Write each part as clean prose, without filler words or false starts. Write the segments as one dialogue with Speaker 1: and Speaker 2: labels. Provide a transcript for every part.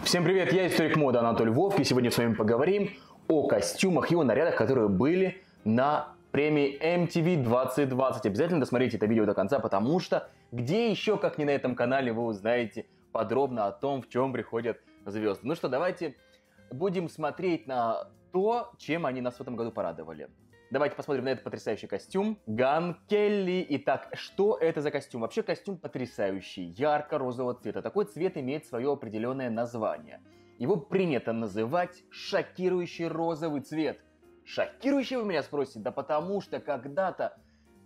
Speaker 1: Всем привет, я историк моды Анатолий Вовк, и сегодня с вами поговорим о костюмах и о нарядах, которые были на премии MTV 2020. Обязательно досмотрите это видео до конца, потому что где еще, как не на этом канале, вы узнаете подробно о том, в чем приходят звезды. Ну что, давайте будем смотреть на то, чем они нас в этом году порадовали. Давайте посмотрим на этот потрясающий костюм. Ган Келли. Итак, что это за костюм? Вообще костюм потрясающий, ярко-розового цвета. Такой цвет имеет свое определенное название. Его принято называть шокирующий розовый цвет. Шокирующий, вы меня спросите? Да потому что когда-то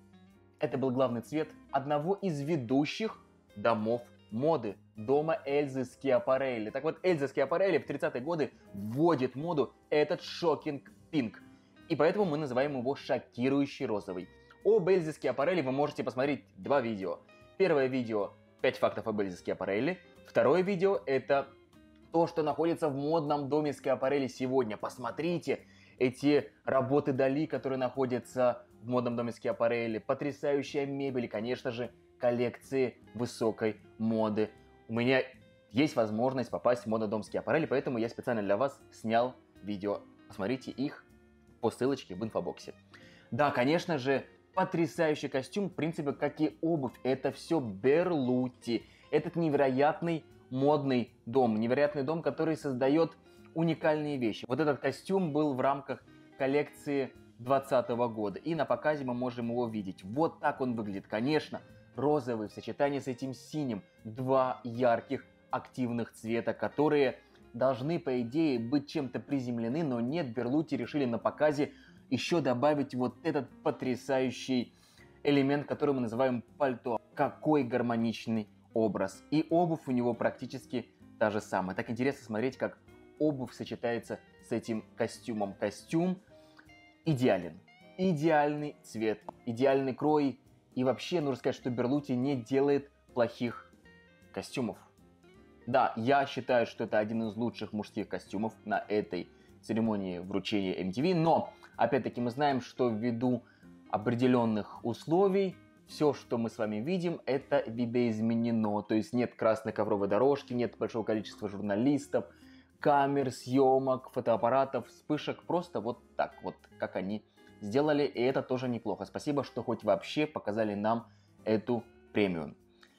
Speaker 1: это был главный цвет одного из ведущих домов моды. Дома Эльзы Скиапарелли. Так вот, Эльза Скиапарелли в 30-е годы вводит в моду этот шокинг пинк. И поэтому мы называем его шокирующий розовый. Об Эльзе Скиапарелли вы можете посмотреть два видео. Первое видео 5 фактов об Эльзе Скиапарелли. Второе видео это то, что находится в модном доме Скиапарелли сегодня. Посмотрите эти работы Дали, которые находятся в модном доме Скиапарелли. Потрясающая мебель, конечно же, коллекции высокой моды. У меня есть возможность попасть в модный дом Скиапарелли, поэтому я специально для вас снял видео. Посмотрите их по ссылочке в инфобоксе. Да, конечно же, потрясающий костюм, в принципе, как и обувь. Это все Берлути. Этот невероятный модный дом, который создает уникальные вещи. Вот этот костюм был в рамках коллекции 2020 года, и на показе мы можем его видеть. Вот так он выглядит. Конечно, розовый в сочетании с этим синим. Два ярких активных цвета, которые должны, по идее, быть чем-то приземлены, но нет, Берлути решили на показе еще добавить вот этот потрясающий элемент, который мы называем пальто. Какой гармоничный образ. И обувь у него практически та же самая. Так интересно смотреть, как обувь сочетается с этим костюмом. Костюм идеален. Идеальный цвет, идеальный крой. И вообще, нужно сказать, что Берлути не делает плохих костюмов. Да, я считаю, что это один из лучших мужских костюмов на этой церемонии вручения MTV, но, опять-таки, мы знаем, что ввиду определенных условий, все, что мы с вами видим, это видоизменено, то есть нет красной ковровой дорожки, нет большого количества журналистов, камер, съемок, фотоаппаратов, вспышек, просто вот так вот, как они сделали, и это тоже неплохо. Спасибо, что хоть вообще показали нам эту премию.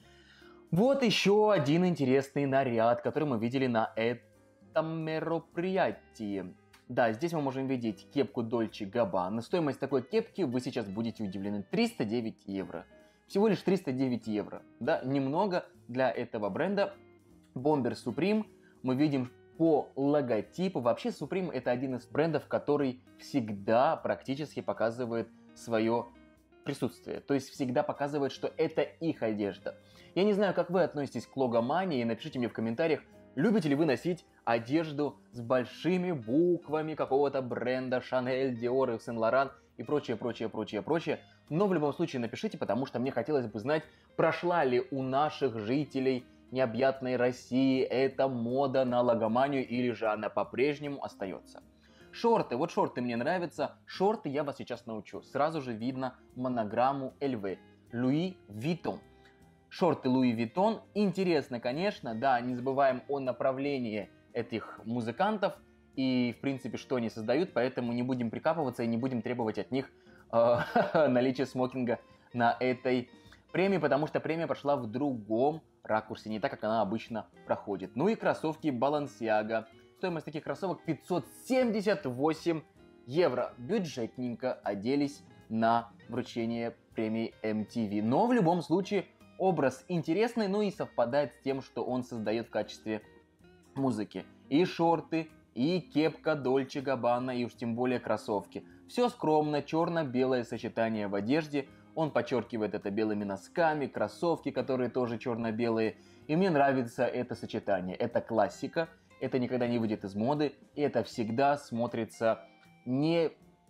Speaker 1: Вот еще один интересный наряд, который мы видели на этом мероприятии. Да, здесь мы можем видеть кепку Dolce Gabbana. Стоимость такой кепки, вы сейчас будете удивлены, 309 евро. Всего лишь 309 евро. Да, немного для этого бренда. Бомбер Supreme мы видим по логотипу. Вообще Supreme это один из брендов, который всегда практически показывает свое присутствие. То есть всегда показывает, что это их одежда. Я не знаю, как вы относитесь к логомании, напишите мне в комментариях, любите ли вы носить одежду с большими буквами какого-то бренда Chanel, Dior, Saint Laurent и прочее. Но в любом случае напишите, потому что мне хотелось бы знать, прошла ли у наших жителей необъятной России эта мода на логоманию или же она по-прежнему остается. Шорты. Вот шорты мне нравятся. Шорты я вас сейчас научу. Сразу же видно монограмму LV. Louis Vuitton. Шорты Louis Vuitton. Интересно, конечно. Да, не забываем о направлении этих музыкантов. И, в принципе, что они создают. Поэтому не будем прикапываться и не будем требовать от них наличия смокинга на этой премии. Потому что премия прошла в другом ракурсе. Не так, как она обычно проходит. Ну и кроссовки Balenciaga. Стоимость таких кроссовок 578 евро. Бюджетненько оделись на вручение премии MTV. Но в любом случае образ интересный, ну и совпадает с тем, что он создает в качестве музыки. И шорты, и кепка Dolce Gabbana, и уж тем более кроссовки. Все скромно, черно-белое сочетание в одежде. Он подчеркивает это белыми носками, кроссовки, которые тоже черно-белые. И мне нравится это сочетание. Это классика. Это никогда не выйдет из моды, и это всегда смотрится, не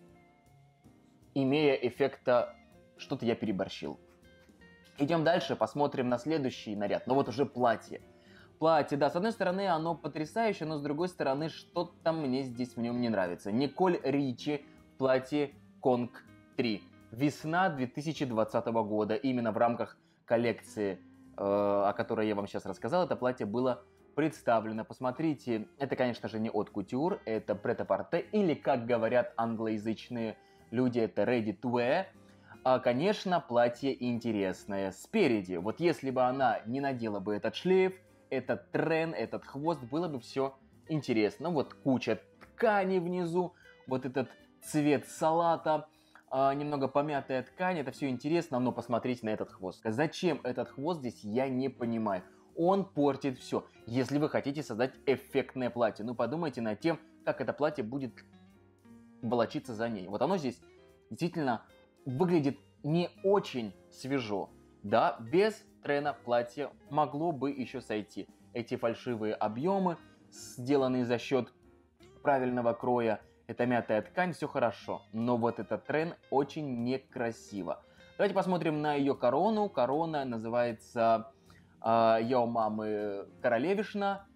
Speaker 1: имея эффекта «что-то я переборщил». Идем дальше, посмотрим на следующий наряд, но вот уже платье. Платье, да, с одной стороны оно потрясающее, но с другой стороны что-то мне здесь в нем не нравится. Николь Ричи в платье Конг 3. Весна 2020 года, именно в рамках коллекции, о которой я вам сейчас рассказал, это платье было представлено. Посмотрите, это, конечно же, не haute couture, это pret-à-porter, или, как говорят англоязычные люди, это ready to wear. Конечно, платье интересное. Спереди, вот если бы она не надела бы этот шлейф, этот трен, этот хвост, было бы все интересно. Вот куча ткани внизу, вот этот цвет салата, немного помятая ткань, это все интересно, но посмотрите на этот хвост. Зачем этот хвост здесь, я не понимаю. Он портит все. Если вы хотите создать эффектное платье, ну подумайте над тем, как это платье будет волочиться за ней. Вот оно здесь действительно выглядит не очень свежо. Да, без трена платье могло бы еще сойти. Эти фальшивые объемы, сделанные за счет правильного кроя, эта мятая ткань, все хорошо. Но вот этот трен очень некрасиво. Давайте посмотрим на ее корону. Корона называется «Я у мамы королевишна».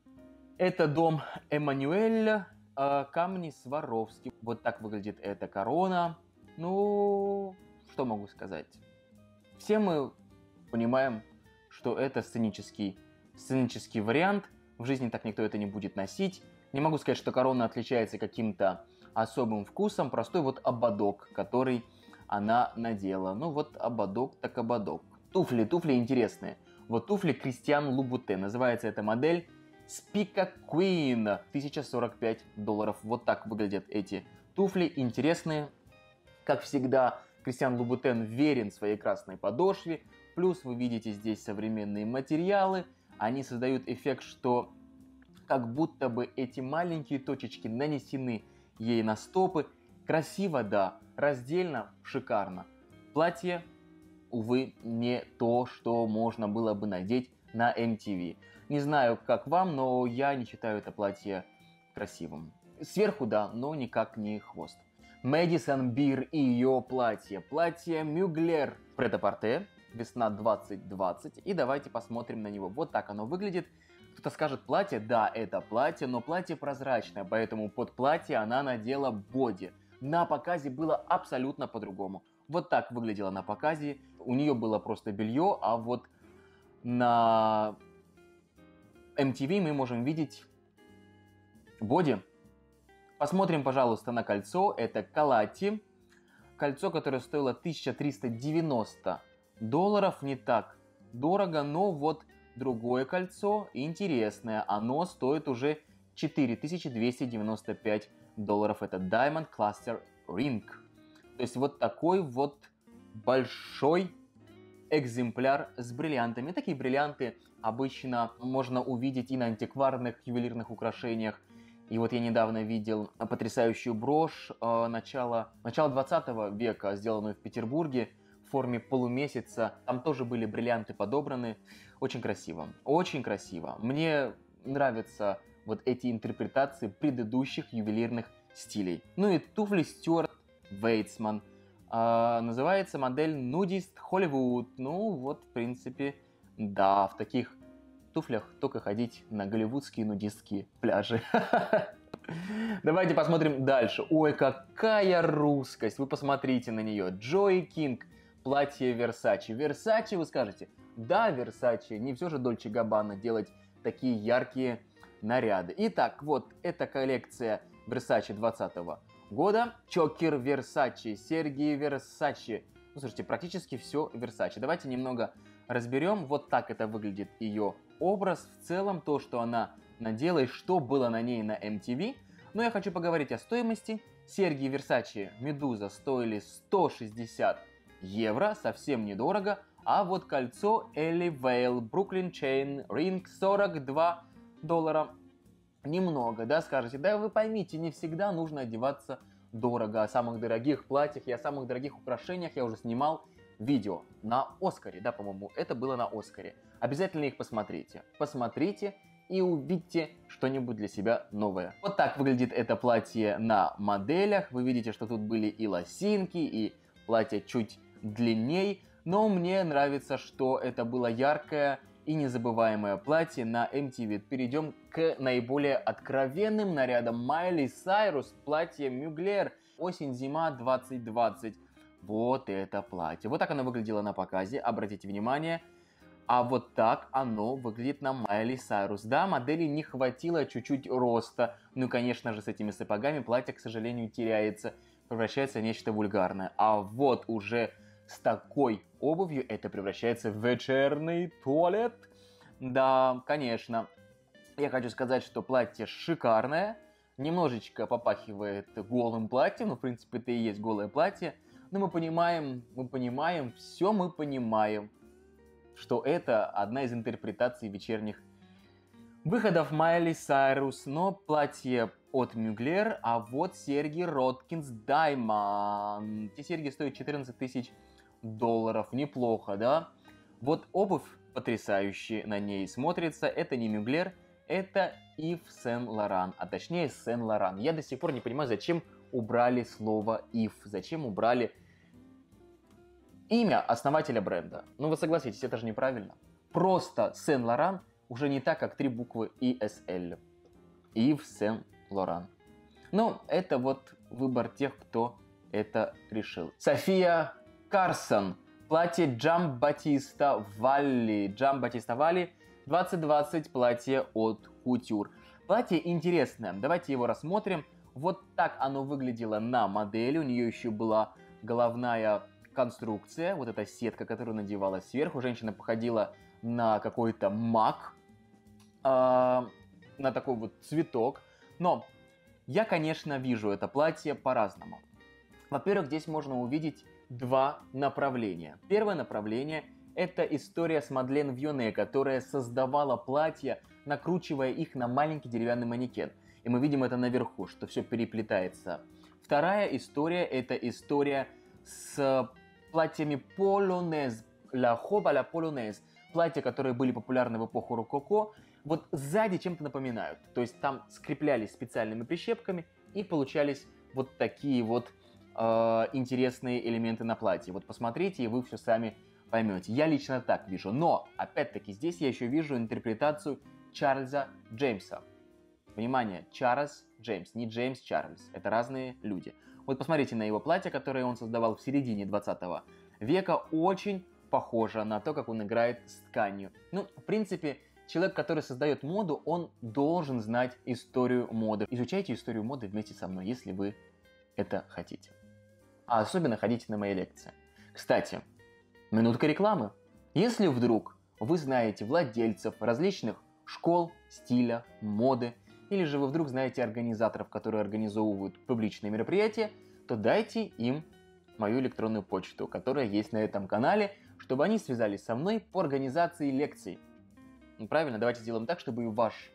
Speaker 1: Это дом Эммануэль, камни Сваровски. Вот так выглядит эта корона. Ну, что могу сказать? Все мы понимаем, что это сценический вариант. В жизни так никто это не будет носить. Не могу сказать, что корона отличается каким-то особым вкусом. Простой вот ободок, который она надела. Ну вот ободок так ободок. Туфли интересные. Вот туфли Кристиан Лубутен. Называется эта модель Spica Queen. $1045. Вот так выглядят эти туфли. Интересные. Как всегда, Кристиан Лубутен верен своей красной подошве. Плюс вы видите здесь современные материалы. Они создают эффект, что как будто бы эти маленькие точечки нанесены ей на стопы. Красиво, да. Раздельно шикарно. Платье, увы, не то, что можно было бы надеть на MTV. Не знаю, как вам, но я не считаю это платье красивым. Сверху, да, но никак не хвост. Мэдисон Бир и ее платье. Платье Мюглер Pret-à-porter, весна 2020. И давайте посмотрим на него. Вот так оно выглядит. Кто-то скажет, платье? Да, это платье, но платье прозрачное, поэтому под платье она надела боди. На показе было абсолютно по-другому. Вот так выглядело на показе. У нее было просто белье, а вот на MTV мы можем видеть боди. Посмотрим, пожалуйста, на кольцо. Это Калати. Кольцо, которое стоило $1390. Не так дорого, но вот другое кольцо интересное. Оно стоит уже $4295. Это Diamond Cluster Ring. То есть вот такой вот большой экземпляр с бриллиантами. Такие бриллианты обычно можно увидеть и на антикварных ювелирных украшениях. И вот я недавно видел потрясающую брошь начала 20 века, сделанную в Петербурге в форме полумесяца. Там тоже были бриллианты подобраны. Очень красиво. Очень красиво. Мне нравятся вот эти интерпретации предыдущих ювелирных стилей. Ну и туфли Стюарт Вейтсман. Называется модель Nudist Hollywood. Ну вот, в принципе, да, в таких туфлях только ходить на голливудские нудистские пляжи. Давайте посмотрим дальше. Ой, какая русскость. Вы посмотрите на нее. Джои Кинг. Платье Versace. Versace, вы скажете? Да, Versace. Не все же Dolce Gabbana делать такие яркие наряды. Итак, вот эта коллекция Versace 20 года. Чокер Versace. Серьги Versace. Ну, слушайте, практически все Versace. Давайте немного разберем. Вот так это выглядит ее образ. В целом, то, что она надела и что было на ней на MTV. Но я хочу поговорить о стоимости. Серьги Versace Медуза стоили 160 евро, совсем недорого. А вот кольцо Ellie Vale Brooklyn Chain Ring $42. Немного, да, скажете? Да вы поймите, не всегда нужно одеваться дорого. О самых дорогих платьях и о самых дорогих украшениях я уже снимал видео на Оскаре, да, по-моему, это было на Оскаре. Обязательно их посмотрите. Посмотрите и увидите что-нибудь для себя новое. Вот так выглядит это платье на моделях. Вы видите, что тут были и лосинки, и платье чуть длинней. Но мне нравится, что это было яркое и незабываемое платье на MTV. Перейдем к наиболее откровенным нарядам. Майли Сайрус, платье Мюглер, осень-зима 2020. Вот это платье. Вот так оно выглядело на показе. Обратите внимание. А вот так оно выглядит на Майли Сайрус. Да, модели не хватило чуть-чуть роста. Ну, конечно же, с этими сапогами платье, к сожалению, теряется, превращается в нечто вульгарное. А вот уже с такой обувью это превращается в вечерний туалет. Да, конечно. Я хочу сказать, что платье шикарное. Немножечко попахивает голым платьем. Ну, в принципе, это и есть голое платье. Но мы понимаем, все мы понимаем, что это одна из интерпретаций вечерних выходов Майли Сайрус. Но платье от Мюглер, а вот серьги Роткинс Diamond. Эти серьги стоят 14 тысяч долларов. Неплохо, да? Вот обувь потрясающая на ней смотрится. Это не Мюглер, это Ив Сен-Лоран, а точнее Сен-Лоран. Я до сих пор не понимаю, зачем убрали слово Ив, зачем убрали имя основателя бренда. Ну вы согласитесь, это же неправильно. Просто Сен-Лоран уже не так, как 3 буквы ISL. Ив Сен-Лоран. Но это вот выбор тех, кто это решил. София Карсон. Платье Джамбатиста Валли. Джамбатиста Валли 2020, платье от Couture. Платье интересное, давайте его рассмотрим. Вот так оно выглядело на модели. У нее еще была головная конструкция, вот эта сетка, которую надевалась сверху. Женщина походила на какой-то мак, на такой вот цветок. Но я, конечно, вижу это платье по-разному. Во-первых, здесь можно увидеть два направления. Первое направление – это история с Мадлен Вьоне, которая создавала платья, накручивая их на маленький деревянный манекен. И мы видим это наверху, что все переплетается. Вторая история – это история с платьями полонез, la robe à la polonaise, платья, которые были популярны в эпоху рококо, вот сзади чем-то напоминают. То есть там скреплялись специальными прищепками и получались вот такие вот интересные элементы на платье. Вот посмотрите, и вы все сами поймете. Я лично так вижу. Но, опять-таки, здесь я еще вижу интерпретацию Чарльза Джеймса. Внимание, Чарльз Джеймс, не Джеймс Чарльз. Это разные люди. Вот посмотрите на его платье, которое он создавал в середине 20 века. Очень похоже на то, как он играет с тканью. Ну, в принципе, человек, который создает моду, он должен знать историю моды. Изучайте историю моды вместе со мной, если вы это хотите. А особенно ходите на мои лекции. Кстати, минутка рекламы. Если вдруг вы знаете владельцев различных школ, стиля, моды, или же вы вдруг знаете организаторов, которые организовывают публичные мероприятия, то дайте им мою электронную почту, которая есть на этом канале, чтобы они связались со мной по организации лекций. Ну, правильно, давайте сделаем так, чтобы и ваш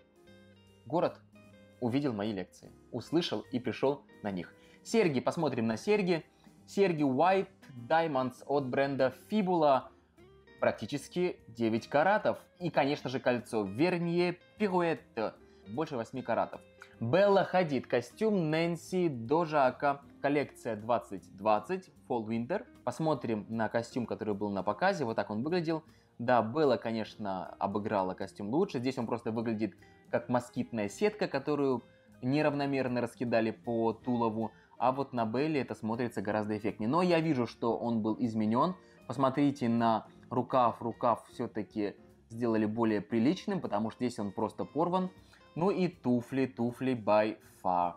Speaker 1: город увидел мои лекции, услышал и пришел на них. Серьги, посмотрим на серьги. Серьги White Diamonds от бренда Fibula, практически 9 каратов. И, конечно же, кольцо Vernier Pirouette, больше 8 каратов. Белла Хадид, костюм Нэнси Дожака, коллекция 2020, Fall Winter. Посмотрим на костюм, который был на показе, вот так он выглядел. Да, Белла, конечно, обыграла костюм лучше, здесь он просто выглядит как москитная сетка, которую неравномерно раскидали по тулову. А вот на Белле это смотрится гораздо эффектнее. Но я вижу, что он был изменен. Посмотрите на рукав. Рукав все-таки сделали более приличным, потому что здесь он просто порван. Ну и туфли by far.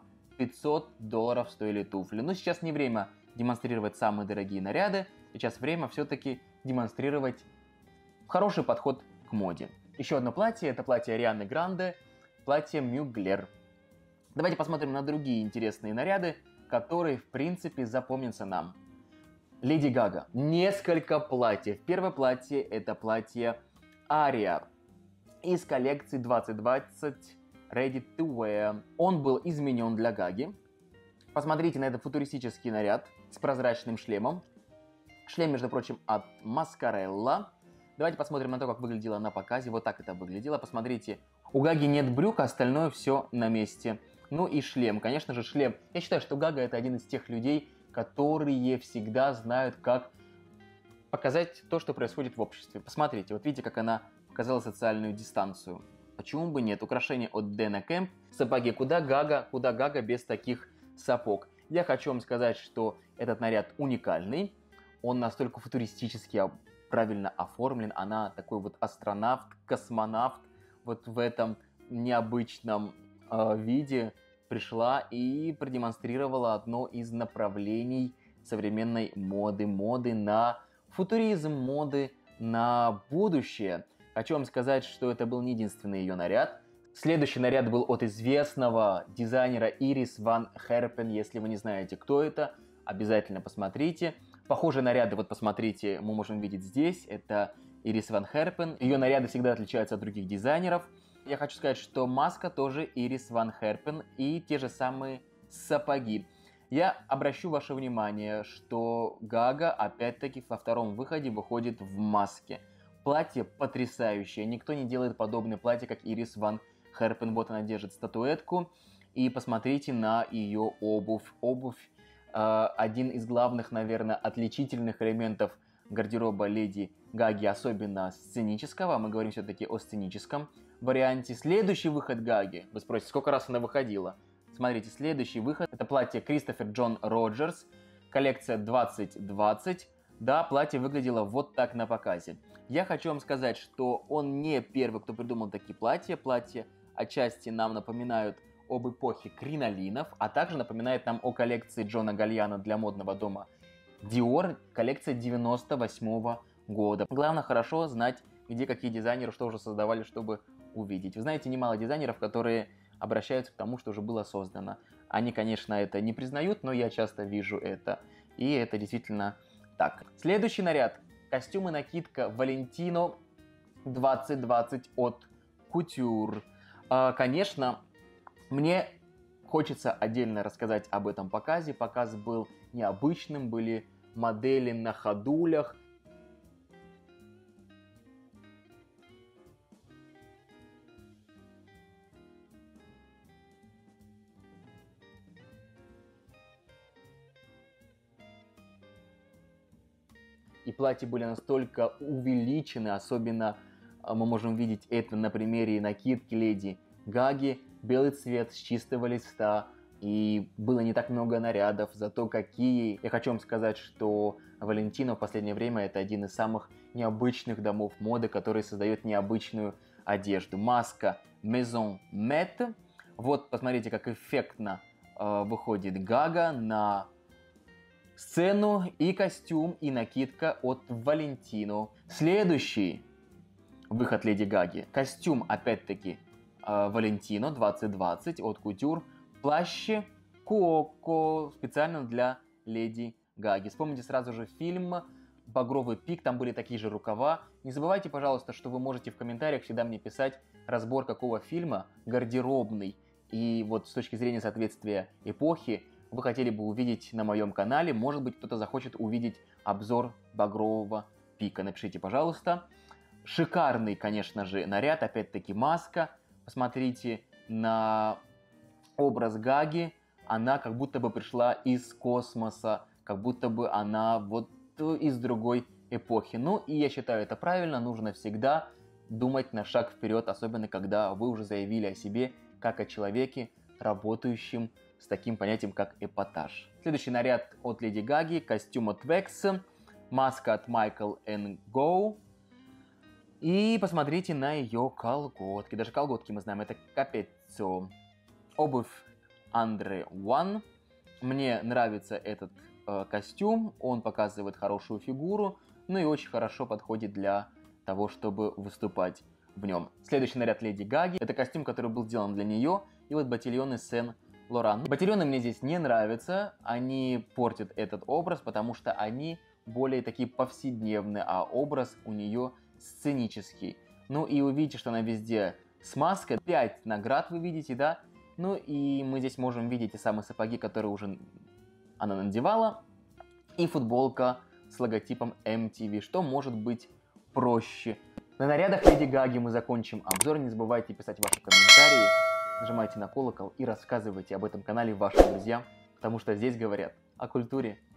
Speaker 1: $500 стоили туфли. Но сейчас не время демонстрировать самые дорогие наряды. Сейчас время все-таки демонстрировать хороший подход к моде. Еще одно платье. Это платье Арианы Гранде. Платье Мюглер. Давайте посмотрим на другие интересные наряды, которые, в принципе, запомнятся нам. Леди Гага. Несколько платьев. Первое платье – это платье Ария из коллекции 2020 Ready to Wear. Он был изменен для Гаги. Посмотрите на этот футуристический наряд с прозрачным шлемом. Шлем, между прочим, от Маскарелла. Давайте посмотрим на то, как выглядело на показе. Вот так это выглядело. Посмотрите, у Гаги нет брюк, а остальное все на месте. Ну и шлем. Конечно же, шлем. Я считаю, что Гага это один из тех людей, которые всегда знают, как показать то, что происходит в обществе. Посмотрите, вот видите, как она показала социальную дистанцию. Почему бы нет? Украшение от Дэна Кэмп. Сапоги. Куда Гага без таких сапог? Я хочу вам сказать, что этот наряд уникальный. Он настолько футуристический, правильно оформлен. Она такой вот астронавт, космонавт вот в этом необычном виде пришла и продемонстрировала одно из направлений современной моды. Моды на футуризм, моды на будущее. Хочу вам сказать, что это был не единственный ее наряд. Следующий наряд был от известного дизайнера Ирис Ван Херпен. Если вы не знаете, кто это, обязательно посмотрите. Похожие наряды, вот посмотрите, мы можем видеть здесь. Это Ирис Ван Херпен. Ее наряды всегда отличаются от других дизайнеров. Я хочу сказать, что маска тоже Ирис Ван Херпен и те же самые сапоги. Я обращу ваше внимание, что Гага опять-таки во втором выходе выходит в маске. Платье потрясающее. Никто не делает подобное платье, как Ирис Ван Херпен. Вот она держит статуэтку. И посмотрите на ее обувь. Обувь один из главных, наверное, отличительных элементов гардероба леди Гаги, особенно сценического. Мы говорим все-таки о сценическом варианте. Следующий выход Гаги. Вы спросите, сколько раз она выходила? Смотрите, следующий выход. Это платье Кристофер Джон Роджерс. Коллекция 2020. Да, платье выглядело вот так на показе. Я хочу вам сказать, что он не первый, кто придумал такие платья. Платья отчасти нам напоминают об эпохе кринолинов, а также напоминает нам о коллекции Джона Гальяно для модного дома Dior, коллекция 98 года. Главное хорошо знать, где какие дизайнеры что уже создавали, чтобы увидеть. Вы знаете, немало дизайнеров, которые обращаются к тому, что уже было создано. Они, конечно, это не признают, но я часто вижу это. И это действительно так. Следующий наряд. Костюм и накидка Valentino 2020 от Couture. Конечно, мне хочется отдельно рассказать об этом показе. Показ был необычным, были модели на ходулях. И платья были настолько увеличены, особенно мы можем видеть это на примере накидки леди Гаги. Белый цвет с чистого листа, и было не так много нарядов, зато какие. Я хочу вам сказать, что Valentino в последнее время это один из самых необычных домов моды, который создает необычную одежду. Маска Maison Met. Вот посмотрите, как эффектно выходит Гага на сцену, и костюм, и накидка от Valentino. Следующий выход леди Гаги. Костюм, опять-таки, Valentino 2020 от Couture. Плащ Коко специально для леди Гаги. Вспомните сразу же фильм «Багровый пик», там были такие же рукава. Не забывайте, пожалуйста, что вы можете в комментариях всегда мне писать разбор какого фильма гардеробный. И вот с точки зрения соответствия эпохи вы хотели бы увидеть на моем канале. Может быть, кто-то захочет увидеть обзор «Багрового пика». Напишите, пожалуйста. Шикарный, конечно же, наряд. Опять-таки маска. Посмотрите на образ Гаги. Она как будто бы пришла из космоса. Как будто бы она вот из другой эпохи. Ну и я считаю это правильно. Нужно всегда думать на шаг вперед. Особенно когда вы уже заявили о себе как о человеке, работающем с таким понятием, как эпатаж. Следующий наряд от леди Гаги. Костюм от Vex. Маска от Michael & Go. И посмотрите на ее колготки. Даже колготки мы знаем, это капеццо. Обувь Andre One. Мне нравится этот костюм. Он показывает хорошую фигуру. Ну и очень хорошо подходит для того, чтобы выступать в нем. Следующий наряд леди Гаги. Это костюм, который был сделан для нее. И вот ботильоны Сен-Лоран. Ботильоны мне здесь не нравятся. Они портят этот образ, потому что они более такие повседневные. А образ у нее сценический. Ну и увидите, что она везде с маской. 5 наград вы видите, да? Ну и мы здесь можем видеть те самые сапоги, которые уже она надевала. И футболка с логотипом MTV. Что может быть проще? На нарядах леди Гаги мы закончим обзор. Не забывайте писать ваши комментарии. Нажимайте на колокол и рассказывайте об этом канале вашим друзьям. Потому что здесь говорят о культуре